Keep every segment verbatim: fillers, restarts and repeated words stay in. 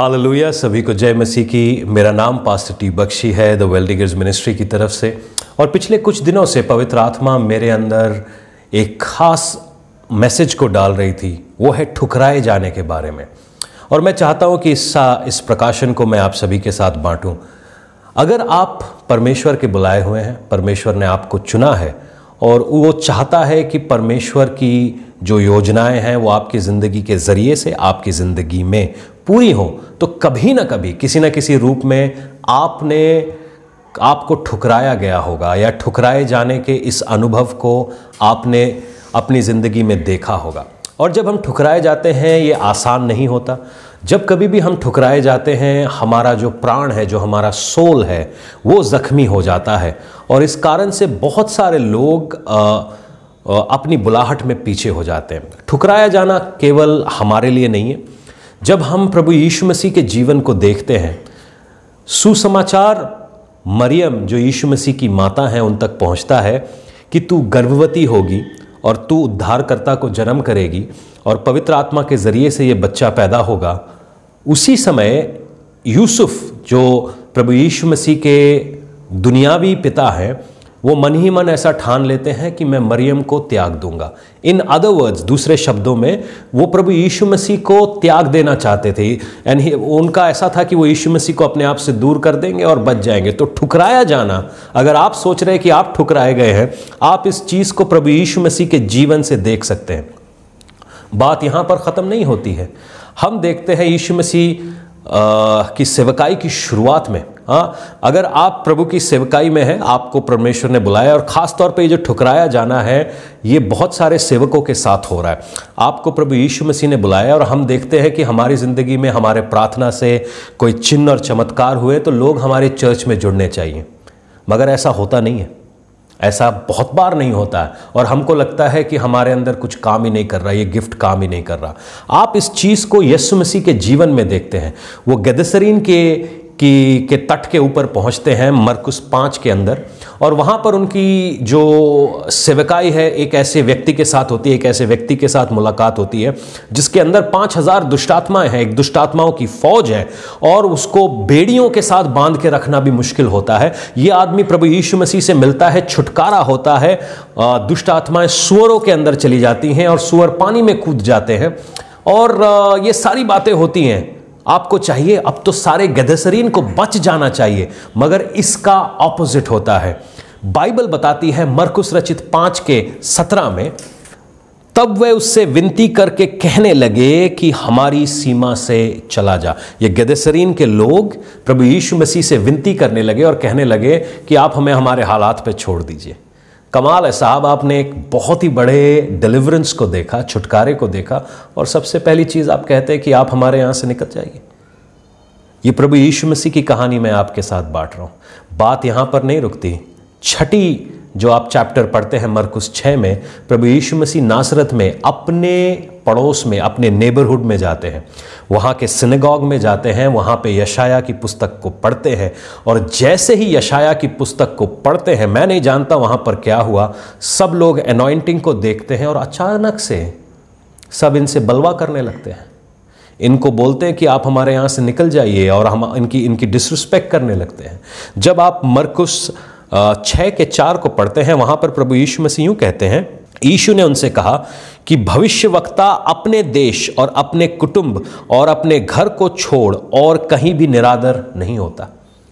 Hallelujah. सभी को जय मसीह की। मेरा नाम पास्टर टी बख्शी है द वेल डिगर्स मिनिस्ट्री की तरफ से। और पिछले कुछ दिनों से पवित्र आत्मा मेरे अंदर एक खास मैसेज को डाल रही थी, वो है ठुकराए जाने के बारे में। और मैं चाहता हूँ कि इस इस प्रकाशन को मैं आप सभी के साथ बांटूं। अगर आप परमेश्वर के बुलाए हुए हैं, परमेश्वर ने आपको चुना है और वो चाहता है कि परमेश्वर की जो योजनाएं हैं वो आपकी ज़िंदगी के ज़रिए से आपकी ज़िंदगी में पूरी हो, तो कभी ना कभी किसी न किसी रूप में आपने आपको ठुकराया गया होगा या ठुकराए जाने के इस अनुभव को आपने अपनी ज़िंदगी में देखा होगा। और जब हम ठुकराए जाते हैं ये आसान नहीं होता। जब कभी भी हम ठुकराए जाते हैं, हमारा जो प्राण है, जो हमारा सोल है, वो ज़ख्मी हो जाता है। और इस कारण से बहुत सारे लोग आ, अपनी बुलाहट में पीछे हो जाते हैं। ठुकराया जाना केवल हमारे लिए नहीं है। जब हम प्रभु यीशु मसीह के जीवन को देखते हैं, सुसमाचार मरियम जो यीशु मसीह की माता है उन तक पहुंचता है कि तू गर्भवती होगी और तू उद्धारकर्ता को जन्म करेगी और पवित्र आत्मा के ज़रिए से ये बच्चा पैदा होगा। उसी समय यूसुफ जो प्रभु यीशु मसीह के दुनियावी पिता हैं, वो मन ही मन ऐसा ठान लेते हैं कि मैं मरियम को त्याग दूंगा। इन अदर वर्ड्स, दूसरे शब्दों में, वो प्रभु यीशु मसीह को त्याग देना चाहते थे। एंड उनका ऐसा था कि वो यीशु मसीह को अपने आप से दूर कर देंगे और बच जाएंगे। तो ठुकराया जाना, अगर आप सोच रहे हैं कि आप ठुकराए गए हैं, आप इस चीज़ को प्रभु यीशु मसीह के जीवन से देख सकते हैं। बात यहाँ पर ख़त्म नहीं होती है। हम देखते हैं यीशु मसीह की सेवकाई की शुरुआत में, हाँ, अगर आप प्रभु की सेवकाई में हैं, आपको परमेश्वर ने बुलाया, और ख़ास तौर पे ये जो ठुकराया जाना है ये बहुत सारे सेवकों के साथ हो रहा है। आपको प्रभु यीशु मसीह ने बुलाया और हम देखते हैं कि हमारी ज़िंदगी में हमारे प्रार्थना से कोई चिन्ह और चमत्कार हुए तो लोग हमारे चर्च में जुड़ने चाहिए, मगर ऐसा होता नहीं है। ऐसा बहुत बार नहीं होता है और हमको लगता है कि हमारे अंदर कुछ काम ही नहीं कर रहा, ये गिफ्ट काम ही नहीं कर रहा। आप इस चीज़ को यीशु मसीह के जीवन में देखते हैं। वो गेदसरीन के की के तट के ऊपर पहुंचते हैं मरकुस पाँच के अंदर, और वहाँ पर उनकी जो सेवकाई है एक ऐसे व्यक्ति के साथ होती है, एक ऐसे व्यक्ति के साथ मुलाकात होती है जिसके अंदर पाँच हजार दुष्टात्माएं हैं, एक दुष्टात्माओं की फौज है, और उसको बेड़ियों के साथ बांध के रखना भी मुश्किल होता है। ये आदमी प्रभु यीशु मसीह से मिलता है, छुटकारा होता है, दुष्टात्माएं सुअरों के अंदर चली जाती हैं और सुअर पानी में कूद जाते हैं, और ये सारी बातें होती हैं। आपको चाहिए अब तो सारे गेदसरीन को बच जाना चाहिए, मगर इसका ऑपोजिट होता है। बाइबल बताती है मरकुस रचित पांच के सत्रह में, तब वे उससे विनती करके कहने लगे कि हमारी सीमा से चला जा। ये गेदसरीन के लोग प्रभु यीशु मसीह से विनती करने लगे और कहने लगे कि आप हमें हमारे हालात पे छोड़ दीजिए। कमाल है साहब, आपने एक बहुत ही बड़े डिलीवरेंस को देखा, छुटकारे को देखा, और सबसे पहली चीज़ आप कहते हैं कि आप हमारे यहाँ से निकल जाइए। ये प्रभु यीशु मसीह की कहानी मैं आपके साथ बांट रहा हूँ। बात यहाँ पर नहीं रुकती। छठी जो आप चैप्टर पढ़ते हैं मरकुस छः में, प्रभु यीशु मसीह नासरत में अपने पड़ोस में, अपने नेबरहुड में जाते हैं, वहाँ के सिनेगॉग में जाते हैं, वहाँ पे यशाया की पुस्तक को पढ़ते हैं, और जैसे ही यशाया की पुस्तक को पढ़ते हैं, मैं नहीं जानता वहाँ पर क्या हुआ, सब लोग एनॉइंटिंग को देखते हैं और अचानक से सब इनसे बलवा करने लगते हैं। इनको बोलते हैं कि आप हमारे यहाँ से निकल जाइए, और हम इनकी इनकी डिसरिस्पेक्ट करने लगते हैं। जब आप मरकुस छः के चार को पढ़ते हैं, वहाँ पर प्रभु यीशु मसीह यूँ कहते हैं, यीशु ने उनसे कहा कि भविष्यवक्ता अपने देश और अपने कुटुंब और अपने घर को छोड़ और कहीं भी निरादर नहीं होता।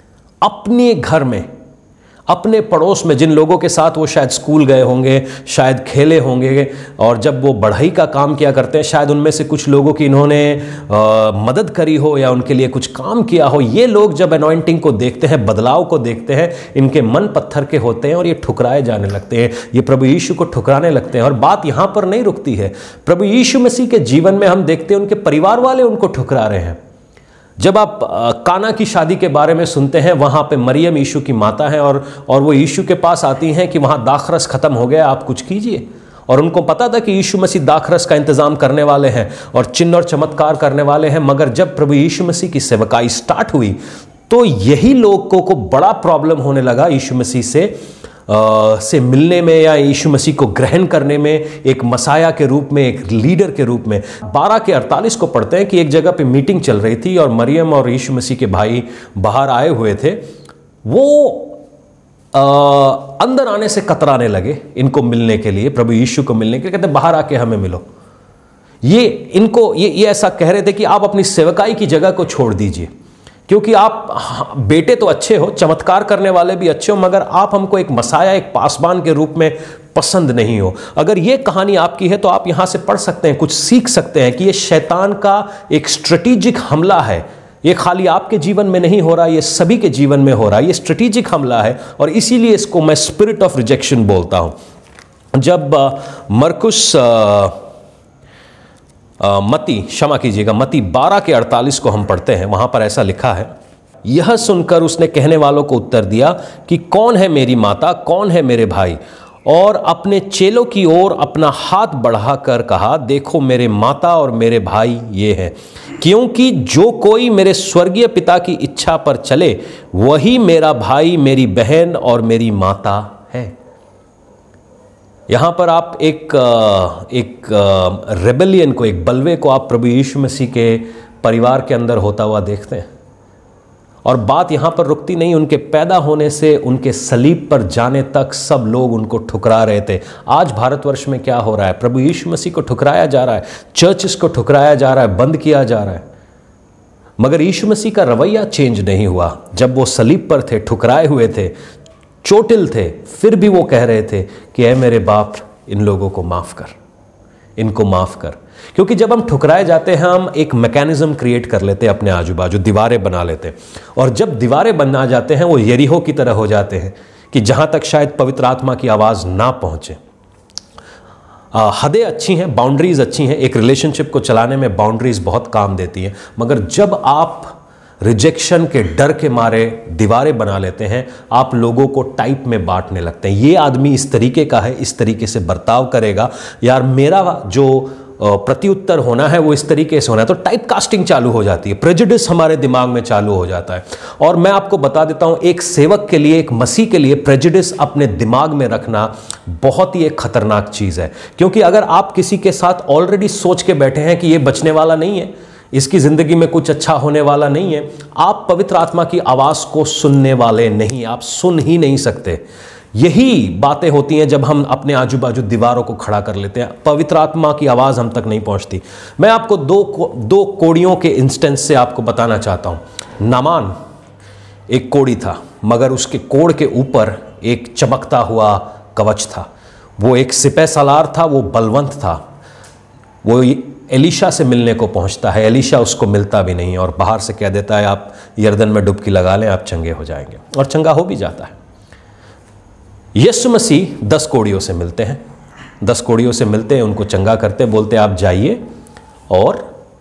अपने घर में, अपने पड़ोस में, जिन लोगों के साथ वो शायद स्कूल गए होंगे, शायद खेले होंगे, और जब वो बढ़ई का काम किया करते हैं, शायद उनमें से कुछ लोगों की इन्होंने आ, मदद करी हो या उनके लिए कुछ काम किया हो। ये लोग जब अनॉइंटिंग को देखते हैं, बदलाव को देखते हैं, इनके मन पत्थर के होते हैं और ये ठुकराए जाने लगते हैं, ये प्रभु यीशु को ठुकराने लगते हैं। और बात यहाँ पर नहीं रुकती है। प्रभु यीशु मसीह के जीवन में हम देखते हैं उनके परिवार वाले उनको ठुकरा रहे हैं। जब आप काना की शादी के बारे में सुनते हैं, वहाँ पे मरियम यीशु की माता है, और और वो यीशु के पास आती हैं कि वहाँ दाखरस ख़त्म हो गया, आप कुछ कीजिए। और उनको पता था कि यीशु मसीह दाखरस का इंतज़ाम करने वाले हैं और चिन्ह और चमत्कार करने वाले हैं। मगर जब प्रभु यीशु मसीह की सेवकाई स्टार्ट हुई तो यही लोगों को बड़ा प्रॉब्लम होने लगा यीशु मसीह से से मिलने में या यीशु मसीह को ग्रहण करने में, एक मसाया के रूप में, एक लीडर के रूप में। बारह के अड़तालीस को पढ़ते हैं कि एक जगह पे मीटिंग चल रही थी और मरियम और यीशु मसीह के भाई बाहर आए हुए थे। वो आ, अंदर आने से कतराने लगे इनको मिलने के लिए, प्रभु यीशु को मिलने के लिए। कहते बाहर आके हमें मिलो। ये इनको ये ये ऐसा कह रहे थे कि आप अपनी सेवकाई की जगह को छोड़ दीजिए, क्योंकि आप बेटे तो अच्छे हो, चमत्कार करने वाले भी अच्छे हो, मगर आप हमको एक मसाया, एक पासबान के रूप में पसंद नहीं हो। अगर ये कहानी आपकी है तो आप यहां से पढ़ सकते हैं, कुछ सीख सकते हैं कि ये शैतान का एक स्ट्रेटेजिक हमला है। ये खाली आपके जीवन में नहीं हो रहा, ये सभी के जीवन में हो रहा है। ये स्ट्रेटेजिक हमला है और इसीलिए इसको मैं स्पिरिट ऑफ रिजेक्शन बोलता हूं। जब मरकुस मती क्षमा कीजिएगा मती बारह के अड़तालीस को हम पढ़ते हैं, वहां पर ऐसा लिखा है, यह सुनकर उसने कहने वालों को उत्तर दिया कि कौन है मेरी माता, कौन है मेरे भाई, और अपने चेलों की ओर अपना हाथ बढ़ाकर कहा, देखो मेरे माता और मेरे भाई ये हैं, क्योंकि जो कोई मेरे स्वर्गीय पिता की इच्छा पर चले वही मेरा भाई, मेरी बहन और मेरी माता है। यहां पर आप एक एक रेबेलियन को, एक बलवे को आप प्रभु यीशु मसीह के परिवार के अंदर होता हुआ देखते हैं। और बात यहां पर रुकती नहीं, उनके पैदा होने से उनके सलीब पर जाने तक सब लोग उनको ठुकरा रहे थे। आज भारतवर्ष में क्या हो रहा है? प्रभु यीशु मसीह को ठुकराया जा रहा है, चर्चेस को ठुकराया जा रहा है, बंद किया जा रहा है, मगर यीशु मसीह का रवैया चेंज नहीं हुआ। जब वो सलीब पर थे, ठुकराए हुए थे, चोटिल थे, फिर भी वो कह रहे थे कि ऐ मेरे बाप, इन लोगों को माफ कर, इनको माफ कर। क्योंकि जब हम ठुकराए जाते हैं, हम एक मैकेनिज्म क्रिएट कर लेते हैं अपने आजू बाजू, दीवारें बना लेते हैं, और जब दीवारें बना जाते हैं वो यरीहो की तरह हो जाते हैं कि जहां तक शायद पवित्र आत्मा की आवाज ना पहुंचे। हदें अच्छी हैं, बाउंड्रीज अच्छी हैं, एक रिलेशनशिप को चलाने में बाउंड्रीज बहुत काम देती हैं, मगर जब आप रिजेक्शन के डर के मारे दीवारें बना लेते हैं, आप लोगों को टाइप में बांटने लगते हैं। ये आदमी इस तरीके का है, इस तरीके से बर्ताव करेगा, यार मेरा जो प्रत्युत्तर होना है वो इस तरीके से होना है, तो टाइप कास्टिंग चालू हो जाती है, प्रेजुडिस हमारे दिमाग में चालू हो जाता है। और मैं आपको बता देता हूं, एक सेवक के लिए, एक मसीह के लिए प्रेजुडिस अपने दिमाग में रखना बहुत ही एक खतरनाक चीज है। क्योंकि अगर आप किसी के साथ ऑलरेडी सोच के बैठे हैं कि ये बचने वाला नहीं है, इसकी जिंदगी में कुछ अच्छा होने वाला नहीं है, आप पवित्र आत्मा की आवाज को सुनने वाले नहीं, आप सुन ही नहीं सकते। यही बातें होती हैं जब हम अपने आजू बाजू दीवारों को खड़ा कर लेते हैं, पवित्र आत्मा की आवाज हम तक नहीं पहुंचती। मैं आपको दो को, दो कोड़ियों के इंस्टेंस से आपको बताना चाहता हूं। नामान एक कोड़ी था, मगर उसके कोड़ के ऊपर एक चमकता हुआ कवच था। वो एक सिपह सालार था, वो बलवंत था। वो एलीशा से मिलने को पहुंचता है, एलीशा उसको मिलता भी नहीं और बाहर से कह देता है आप यर्दन में डुबकी लगा लें, आप चंगे हो जाएंगे, और चंगा हो भी जाता है। यीशु मसीह दस कोड़ियों से मिलते हैं, दस कोड़ियों से मिलते हैं, उनको चंगा करते, बोलते आप जाइए और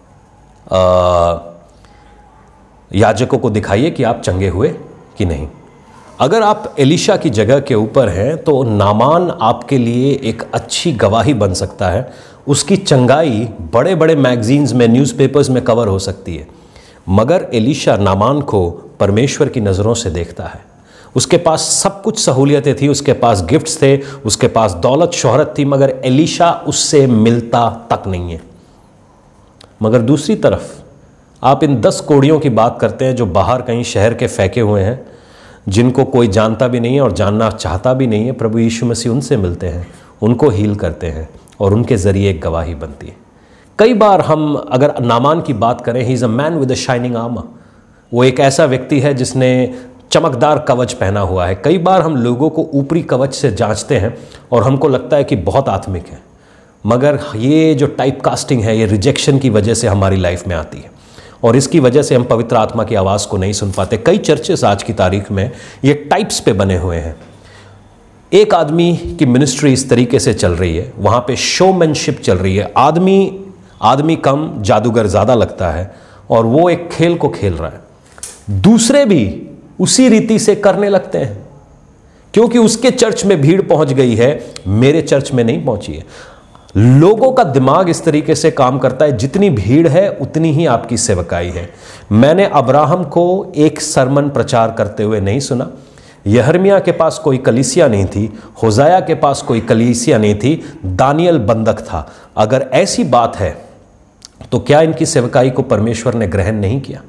याजकों को दिखाइए कि आप चंगे हुए कि नहीं। अगर आप एलीशा की जगह के ऊपर हैं तो नामान आपके लिए एक अच्छी गवाही बन सकता है, उसकी चंगाई बड़े बड़े मैगजीन्स में, न्यूज़पेपर्स में कवर हो सकती है, मगर एलीशा नामान को परमेश्वर की नज़रों से देखता है। उसके पास सब कुछ सहूलियतें थी, उसके पास गिफ्ट्स थे, उसके पास दौलत शोहरत थी, मगर एलीशा उससे मिलता तक नहीं है। मगर दूसरी तरफ आप इन दस कोड़ियों की बात करते हैं जो बाहर कहीं शहर के फेंके हुए हैं, जिनको कोई जानता भी नहीं है और जानना चाहता भी नहीं है। प्रभु यीशु मसीह उनसे मिलते हैं, उनको हील करते हैं और उनके ज़रिए एक गवाही बनती है। कई बार हम अगर नामान की बात करें, he is a man with a shining armour, वो एक ऐसा व्यक्ति है जिसने चमकदार कवच पहना हुआ है। कई बार हम लोगों को ऊपरी कवच से जांचते हैं और हमको लगता है कि बहुत आत्मिक है, मगर ये जो टाइप कास्टिंग है, ये रिजेक्शन की वजह से हमारी लाइफ में आती है और इसकी वजह से हम पवित्र आत्मा की आवाज़ को नहीं सुन पाते। कई चर्चेस आज की तारीख में ये टाइप्स पे बने हुए हैं। एक आदमी की मिनिस्ट्री इस तरीके से चल रही है, वहाँ पे शोमैनशिप चल रही है, आदमी आदमी कम, जादूगर ज़्यादा लगता है और वो एक खेल को खेल रहा है। दूसरे भी उसी रीति से करने लगते हैं क्योंकि उसके चर्च में भीड़ पहुंच गई है, मेरे चर्च में नहीं पहुंची है। लोगों का दिमाग इस तरीके से काम करता है, जितनी भीड़ है उतनी ही आपकी सेवकाई है। मैंने अब्राहम को एक सरमन प्रचार करते हुए नहीं सुना, यहर्मिया के पास कोई कलीसिया नहीं थी, होजाया के पास कोई कलीसिया नहीं थी, दानियल बंधक था। अगर ऐसी बात है तो क्या इनकी सेवकाई को परमेश्वर ने ग्रहण नहीं किया?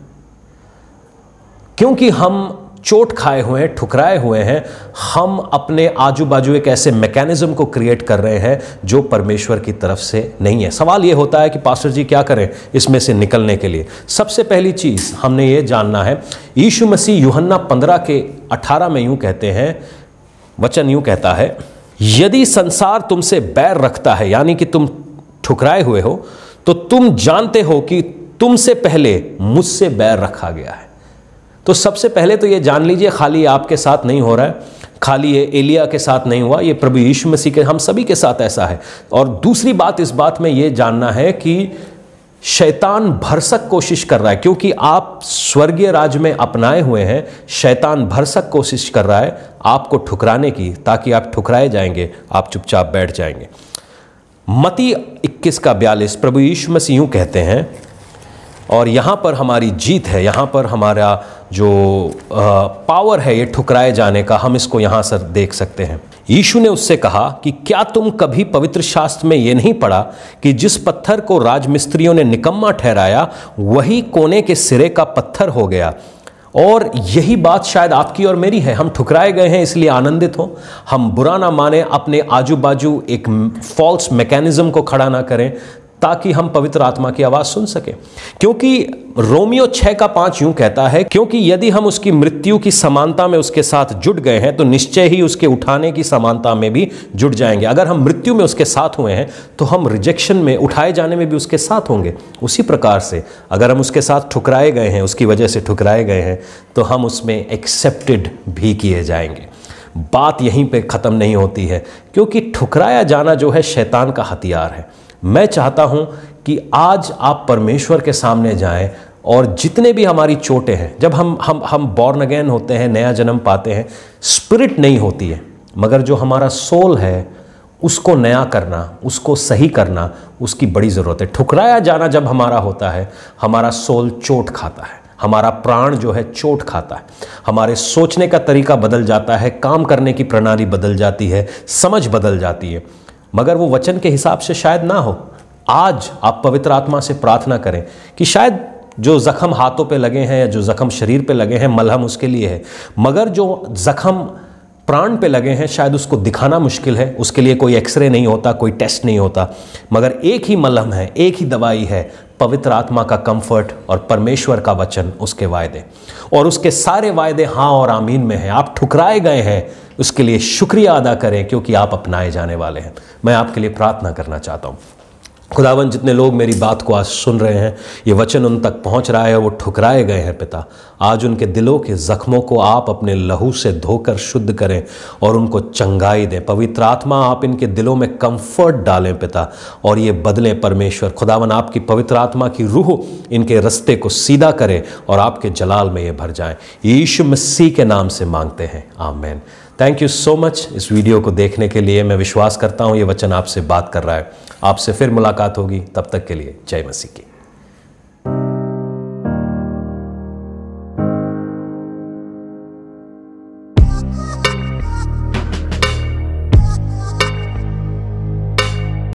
क्योंकि हम चोट खाए हुए हैं, ठुकराए हुए हैं, हम अपने आजू बाजू एक ऐसे मैकेनिज्म को क्रिएट कर रहे हैं जो परमेश्वर की तरफ से नहीं है। सवाल यह होता है कि पास्टर जी क्या करें इसमें से निकलने के लिए? सबसे पहली चीज हमने ये जानना है, यीशु मसीह यूहन्ना पंद्रह के अठारह में यूं कहते हैं, वचन यूं कहता है, यदि संसार तुमसे बैर रखता है, यानी कि तुम ठुकराए हुए हो, तो तुम जानते हो कि तुमसे पहले मुझसे बैर रखा गया है। तो सबसे पहले तो ये जान लीजिए, खाली आपके साथ नहीं हो रहा है, खाली ये एलिया के साथ नहीं हुआ, ये प्रभु यीशु मसीह के हम सभी के साथ ऐसा है। और दूसरी बात इस बात में ये जानना है कि शैतान भरसक कोशिश कर रहा है, क्योंकि आप स्वर्गीय राज्य में अपनाए हुए हैं। शैतान भरसक कोशिश कर रहा है आपको ठुकराने की, ताकि आप ठुकराए जाएंगे, आप चुपचाप बैठ जाएंगे। मत्ती इक्कीस का बयालीस प्रभु यीशु मसीह यूं कहते हैं, और यहाँ पर हमारी जीत है, यहाँ पर हमारा जो पावर है ये ठुकराए जाने का, हम इसको यहाँ से देख सकते हैं। यीशु ने उससे कहा कि क्या तुम कभी पवित्र शास्त्र में ये नहीं पढ़ा कि जिस पत्थर को राजमिस्त्रियों ने निकम्मा ठहराया वही कोने के सिरे का पत्थर हो गया। और यही बात शायद आपकी और मेरी है। हम ठुकराए गए हैं इसलिए आनंदित हो, हम बुरा ना माने, अपने आजू बाजू एक फॉल्स मैकेनिज्म को खड़ा ना करें ताकि हम पवित्र आत्मा की आवाज सुन सके। क्योंकि रोमियो छह का पांच यूं कहता है, क्योंकि यदि हम उसकी मृत्यु की समानता में उसके साथ जुट गए हैं तो निश्चय ही उसके उठाने की समानता में भी जुट जाएंगे। अगर हम मृत्यु में उसके साथ हुए हैं तो हम रिजेक्शन में, उठाए जाने में भी उसके साथ होंगे। उसी प्रकार से अगर हम उसके साथ ठुकराए गए हैं, उसकी वजह से ठुकराए गए हैं, तो हम उसमें एक्सेप्टेड भी किए जाएंगे। बात यहीं पे ख़त्म नहीं होती है, क्योंकि ठुकराया जाना जो है शैतान का हथियार है। मैं चाहता हूं कि आज आप परमेश्वर के सामने जाएं, और जितने भी हमारी चोटें हैं, जब हम हम हम बॉर्न अगेन होते हैं, नया जन्म पाते हैं, स्पिरिट नहीं होती है, मगर जो हमारा सोल है उसको नया करना, उसको सही करना, उसकी बड़ी ज़रूरत है। ठुकराया जाना जब हमारा होता है, हमारा सोल चोट खाता है, हमारा प्राण जो है चोट खाता है, हमारे सोचने का तरीका बदल जाता है, काम करने की प्रणाली बदल जाती है, समझ बदल जाती है, मगर वो वचन के हिसाब से शायद ना हो। आज आप पवित्र आत्मा से प्रार्थना करें कि शायद जो जख्म हाथों पे लगे हैं या जो जख्म शरीर पे लगे हैं, मलहम उसके लिए है, मगर जो जख्म प्राण पे लगे हैं शायद उसको दिखाना मुश्किल है, उसके लिए कोई एक्सरे नहीं होता, कोई टेस्ट नहीं होता, मगर एक ही मलहम है, एक ही दवाई है, पवित्र आत्मा का कंफर्ट और परमेश्वर का वचन, उसके वायदे, और उसके सारे वायदे हाँ और आमीन में हैं। आप ठुकराए गए हैं, उसके लिए शुक्रिया अदा करें, क्योंकि आप अपनाए जाने वाले हैं। मैं आपके लिए प्रार्थना करना चाहता हूँ। खुदावन, जितने लोग मेरी बात को आज सुन रहे हैं, ये वचन उन तक पहुंच रहा है, वो ठुकराए गए हैं पिता, आज उनके दिलों के जख्मों को आप अपने लहू से धोकर शुद्ध करें और उनको चंगाई दें। पवित्र आत्मा, आप इनके दिलों में कंफर्ट डालें पिता, और ये बदलें परमेश्वर। खुदावन, आपकी पवित्र आत्मा की रूह इनके रस्ते को सीधा करे और आपके जलाल में ये भर जाएं। यीशु मसीह के नाम से मांगते हैं, आमीन। थैंक यू सो मच इस वीडियो को देखने के लिए। मैं विश्वास करता हूँ ये वचन आपसे बात कर रहा है। आपसे फिर मुलाकात होगी, तब तक के लिए जय मसीह की।